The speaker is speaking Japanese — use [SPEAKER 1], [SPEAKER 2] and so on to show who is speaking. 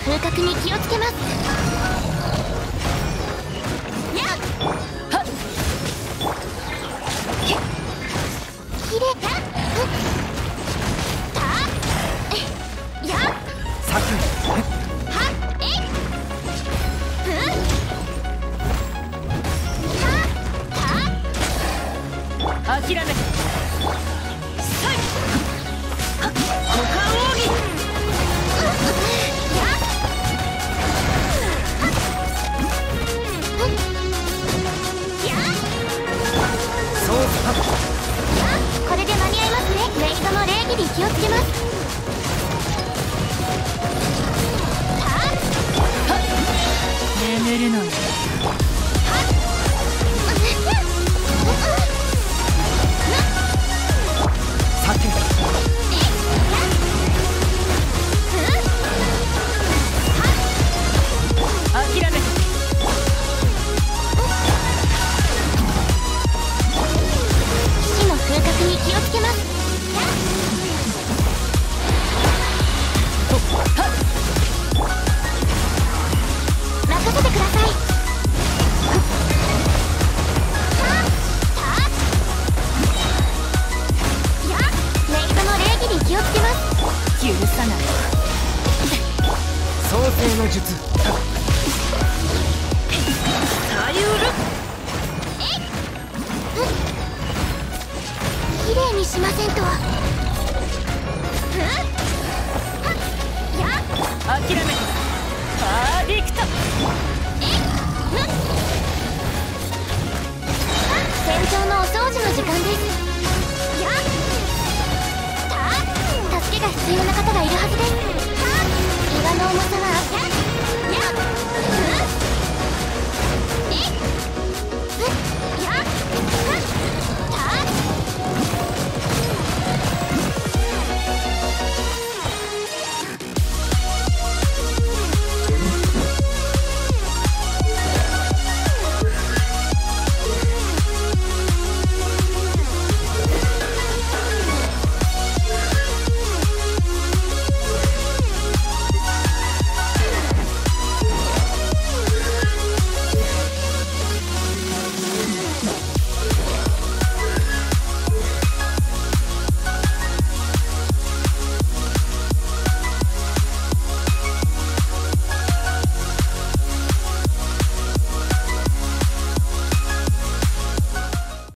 [SPEAKER 1] 風格に気をつけます。やっはっきれいだたやっ
[SPEAKER 2] さく
[SPEAKER 1] はっえいふんた
[SPEAKER 3] 諦めてさいはっ股間奥義
[SPEAKER 1] これで間に合いますね。メイドの礼儀に気をつけます。
[SPEAKER 3] 眠るのよ。
[SPEAKER 2] さけ
[SPEAKER 3] 諦めて
[SPEAKER 1] 騎士の風格に気をつけます。任せてください。メイドの礼儀に気をつけます。
[SPEAKER 3] 許さない
[SPEAKER 2] 創世の術
[SPEAKER 3] さゆる
[SPEAKER 1] 綺麗にしませんと。
[SPEAKER 3] 諦めてパーフェクト
[SPEAKER 1] 戦場のお掃除の時間です。助けが必要な方がいるはずです。岩の重さは